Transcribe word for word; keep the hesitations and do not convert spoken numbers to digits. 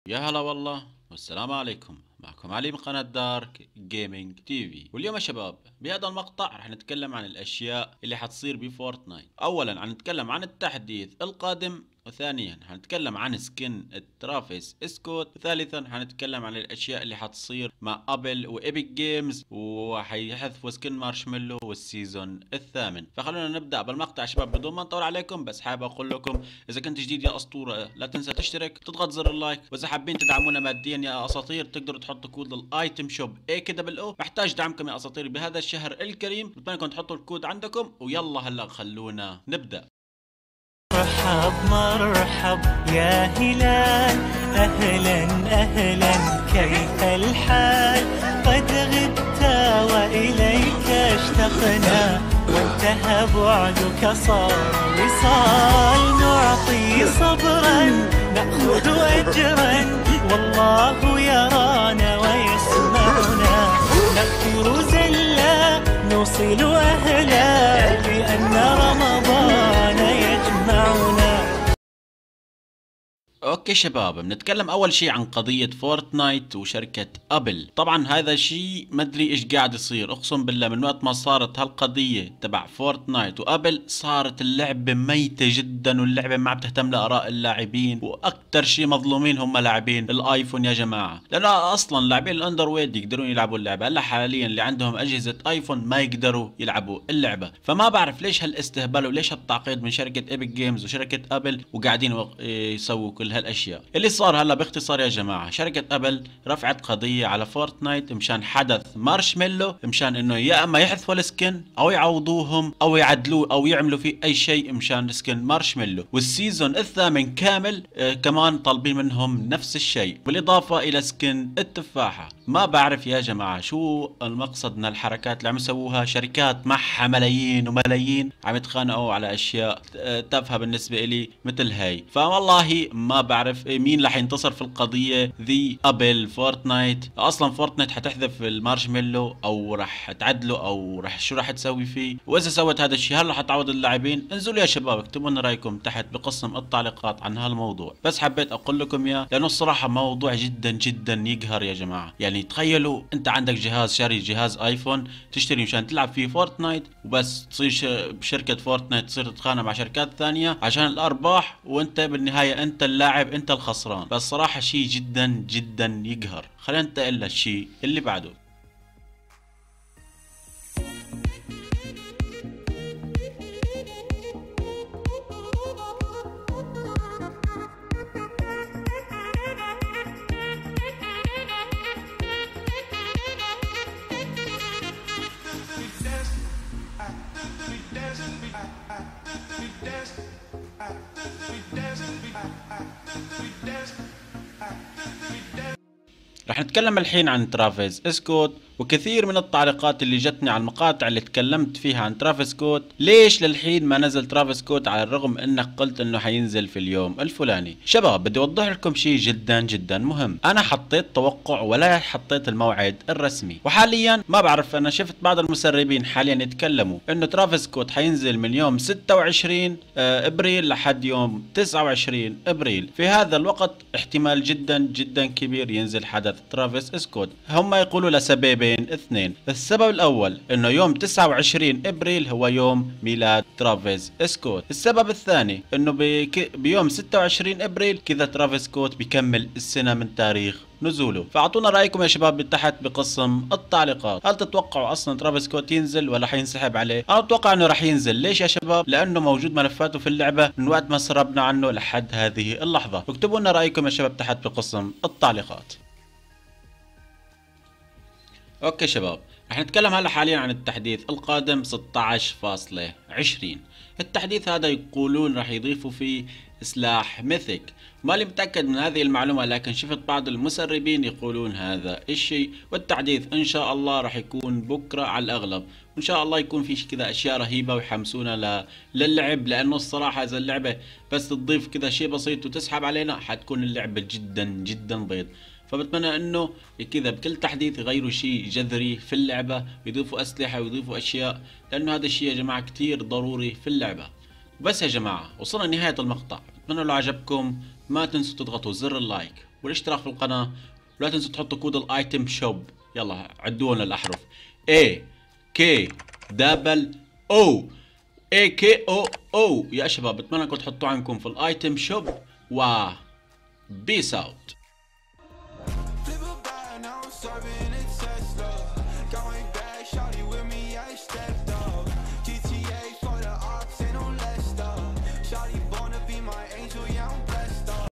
يا هلا والله والسلام عليكم. معكم علي من قناة دارك جيمنج تي في. واليوم يا شباب بهذا المقطع رح نتكلم عن الاشياء اللي حتصير بفورتنايت. اولا حنتكلم عن التحديث القادم، وثانيا حنتكلم عن سكن ترافيس سكوت، وثالثا حنتكلم عن الاشياء اللي حتصير مع ابل وايبك جيمز، وحيحذفوا سكن مارشميلو والسيزون الثامن. فخلونا نبدا بالمقطع يا شباب بدون ما نطول عليكم. بس حابب اقول لكم اذا كنت جديد يا اسطوره لا تنسى تشترك، تضغط زر اللايك، واذا حابين تدعمونا ماديا يا اساطير تقدروا تحطوا كود للايتم شوب اي كده بالاو. محتاج دعمكم يا اساطير بهذا الشهر الكريم، بتمنى انكم تحطوا الكود عندكم. ويلا هلا خلونا نبدا. مرحب مرحب يا هلال، أهلا أهلا كيف الحال؟ قد غبت وإليك اشتقنا، وانتهى بعدك صار وصال. نعطي صبرا نأخذ أجرا، والله يرانا ويسمعنا. نغفر زلا نوصل أهلا، لأن رمضان يجمعنا. اوكي شباب، بنتكلم اول شيء عن قضية فورتنايت وشركة ابل. طبعا هذا شيء ما ادري ايش قاعد يصير، اقسم بالله من وقت ما صارت هالقضية تبع فورتنايت وابل صارت اللعبة ميتة جدا، واللعبة ما عم تهتم لاراء اللاعبين، واكثر شيء مظلومين هم لاعبين الايفون يا جماعة، لانه اصلا لاعبين الاندرويد يقدرون يلعبوا اللعبة. هلا حاليا اللي عندهم اجهزة ايفون ما يقدروا يلعبوا اللعبة. فما بعرف ليش هالاستهبال وليش هالتعقيد من شركة ايبك جيمز وشركة ابل، وقاعدين يسووا كل هالاشياء. اللي صار هلا باختصار يا جماعه، شركه ابل رفعت قضيه على فورتنايت مشان حدث مارشميلو، مشان انه يا اما يحذفوا السكن او يعوضوهم او يعدلوه او يعملوا فيه اي شيء مشان سكن مارشميلو. والسيزون الثامن كامل آه كمان طالبين منهم نفس الشيء، بالاضافه الى سكن التفاحه. ما بعرف يا جماعه شو المقصد من الحركات اللي عم يسووها شركات معها ملايين وملايين، عم يتخانقوا على اشياء تافهه بالنسبه لي مثل هاي. فوالله ما بعرف مين رح ينتصر في القضيه ذي، ابل فورتنايت. اصلا فورتنايت حتحذف المارشميلو او رح تعدله او رح شو رح تسوي فيه؟ واذا سوت هذا الشيء هل رح تعوض اللاعبين؟ انزلوا يا شباب اكتبوا لنا رايكم تحت بقسم التعليقات عن هالموضوع. بس حبيت اقول لكم اياه لانه الصراحه موضوع جدا جدا يقهر يا جماعه. يعني تخيلوا انت عندك جهاز، شاري جهاز ايفون تشتري مشان تلعب فيه فورتنايت، وبس تصير بشركه فورتنايت تصير تتخانق مع شركات ثانيه عشان الارباح، وانت بالنهايه انت اللاعب انت الخسران. بس صراحه شيء جدا جدا يقهر. خلينا ننتقل للشيء اللي بعده. رح نتكلم الحين عن ترافيس سكوت، وكثير من التعليقات اللي جتني على المقاطع اللي تكلمت فيها عن ترافيس سكوت، ليش للحين ما نزل ترافيس سكوت على الرغم انك قلت انه حينزل في اليوم الفلاني؟ شباب بدي اوضح لكم شيء جدا جدا مهم. انا حطيت توقع ولا حطيت الموعد الرسمي، وحاليا ما بعرف، انا شفت بعض المسربين حاليا يتكلموا انه ترافيس سكوت حينزل من يوم ستة وعشرين ابريل لحد يوم تسعة وعشرين ابريل. في هذا الوقت احتمال جدا جدا كبير ينزل حدث ترافيس سكوت. هم يقولوا لسببين اثنين. السبب الاول انه يوم تسعة وعشرين ابريل هو يوم ميلاد ترافيس سكوت. السبب الثاني انه بك... بيوم ستة وعشرين ابريل كذا ترافيس سكوت بيكمل السنة من تاريخ نزوله. فاعطونا رايكم يا شباب تحت بقسم التعليقات. هل تتوقعوا اصلا ترافيس سكوت ينزل ولا حينسحب عليه؟ انا اتوقع انه راح ينزل. ليش يا شباب؟ لانه موجود ملفاته في اللعبة من وقت ما سربنا عنه لحد هذه اللحظة. اكتبوا لنا رايكم يا شباب تحت بقسم التعليقات. اوكي شباب، رح نتكلم هلا حاليا عن التحديث القادم ستة عشر فاصلة عشرين. التحديث هذا يقولون رح يضيفوا فيه سلاح ميثيك. مالي متأكد من هذه المعلومة، لكن شفت بعض المسربين يقولون هذا الشيء. والتحديث ان شاء الله رح يكون بكرة على الاغلب، وان شاء الله يكون في كذا اشياء رهيبة ويحمسونا للعب. لانه الصراحة اذا اللعبة بس تضيف كذا شيء بسيط وتسحب علينا حتكون اللعبة جدا جدا بيض. فبتمنى انه كذا بكل تحديث يغيروا شيء جذري في اللعبة، يضيفوا اسلحة ويضيفوا اشياء، لانه هذا الشيء يا جماعة كتير ضروري في اللعبة. بس يا جماعة وصلنا لنهاية المقطع، بتمنى لو عجبكم ما تنسوا تضغطوا زر اللايك والاشتراك في القناة. ولا تنسوا تحطوا كود الايتم شوب. يلا عدوا لنا الأحرف A K دبل O A K O O. يا شباب بتمنى انكم تحطوا عندكم في الايتم شوب و بيس اوت.